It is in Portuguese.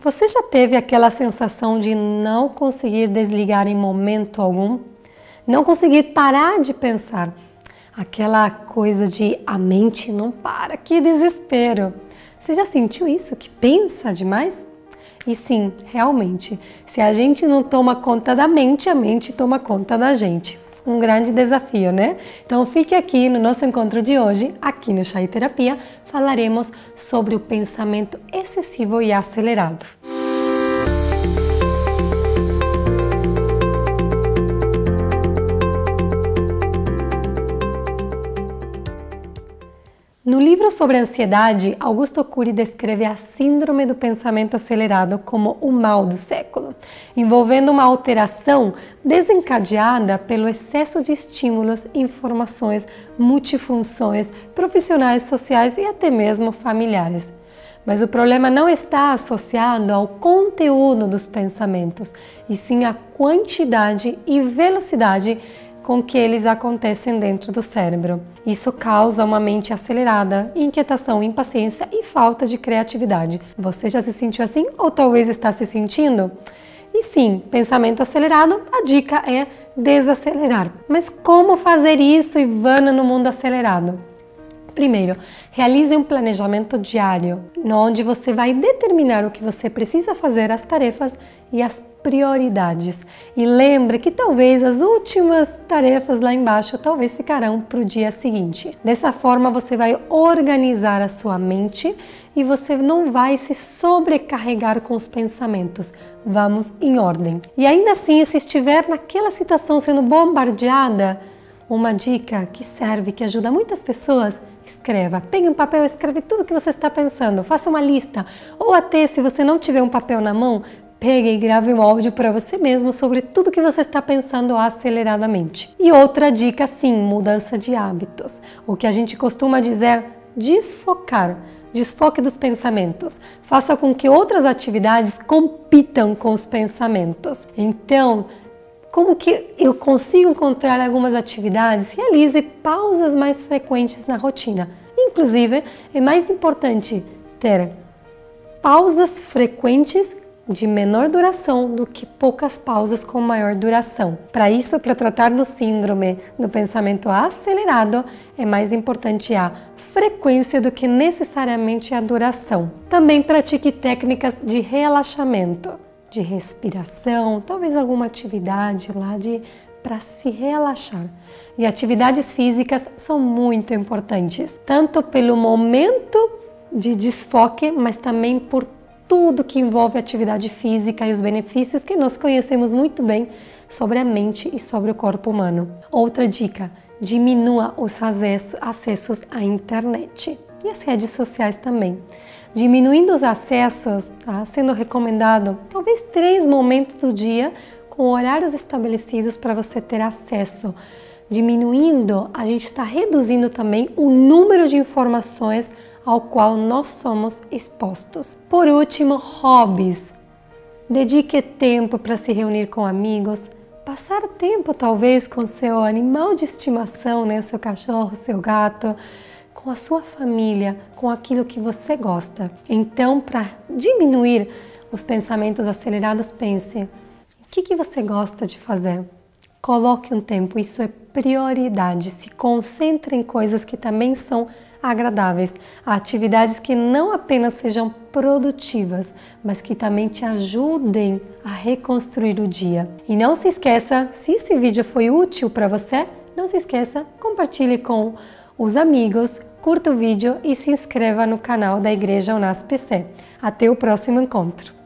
Você já teve aquela sensação de não conseguir desligar em momento algum? Não conseguir parar de pensar? Aquela coisa de a mente não para, que desespero! Você já sentiu isso, que pensa demais? E sim, realmente, se a gente não toma conta da mente, a mente toma conta da gente. Um grande desafio, né? Então fique aqui no nosso encontro de hoje, aqui no Chá e Terapia, falaremos sobre o pensamento excessivo e acelerado. No livro sobre a ansiedade, Augusto Cury descreve a síndrome do pensamento acelerado como o mal do século, envolvendo uma alteração desencadeada pelo excesso de estímulos, informações, multifunções, profissionais, sociais e até mesmo familiares. Mas o problema não está associado ao conteúdo dos pensamentos, e sim à quantidade e velocidade com que eles acontecem dentro do cérebro. Isso causa uma mente acelerada, inquietação, impaciência e falta de criatividade. Você já se sentiu assim ou talvez está se sentindo? E sim, pensamento acelerado, a dica é desacelerar. Mas como fazer isso, Ivana, no mundo acelerado? Primeiro, realize um planejamento diário, onde você vai determinar o que você precisa fazer, as tarefas e as prioridades. E lembre que talvez as últimas tarefas lá embaixo talvez ficarão para o dia seguinte. Dessa forma você vai organizar a sua mente e você não vai se sobrecarregar com os pensamentos. Vamos em ordem. E ainda assim, se estiver naquela situação sendo bombardeada, uma dica que serve, que ajuda muitas pessoas: escreva, pegue um papel, escreve tudo o que você está pensando, faça uma lista, ou até se você não tiver um papel na mão, pegue e grave um áudio para você mesmo sobre tudo que você está pensando aceleradamente. E outra dica, sim, mudança de hábitos. O que a gente costuma dizer, desfocar. Desfoque dos pensamentos. Faça com que outras atividades compitam com os pensamentos. Então, como que eu consigo encontrar algumas atividades? Realize pausas mais frequentes na rotina. Inclusive, é mais importante ter pausas frequentes de menor duração do que poucas pausas com maior duração. Para isso, para tratar do síndrome do pensamento acelerado, é mais importante a frequência do que necessariamente a duração. Também pratique técnicas de relaxamento, de respiração, talvez alguma atividade lá para se relaxar. E atividades físicas são muito importantes, tanto pelo momento de desfoque, mas também por tudo que envolve atividade física e os benefícios que nós conhecemos muito bem sobre a mente e sobre o corpo humano. Outra dica: diminua os acessos à internet e às redes sociais também. Diminuindo os acessos, tá sendo recomendado talvez 3 momentos do dia com horários estabelecidos para você ter acesso. Diminuindo, a gente está reduzindo também o número de informações ao qual nós somos expostos. Por último, hobbies. Dedique tempo para se reunir com amigos, passar tempo talvez com seu animal de estimação, né? Seu cachorro, seu gato, com a sua família, com aquilo que você gosta. Então, para diminuir os pensamentos acelerados, pense: o que você gosta de fazer? Coloque um tempo, isso é prioridade. Se concentre em coisas que também são agradáveis, atividades que não apenas sejam produtivas, mas que também te ajudem a reconstruir o dia. E não se esqueça, se esse vídeo foi útil para você, não se esqueça, compartilhe com os amigos, curta o vídeo e se inscreva no canal da Igreja UNASPC. Até o próximo encontro!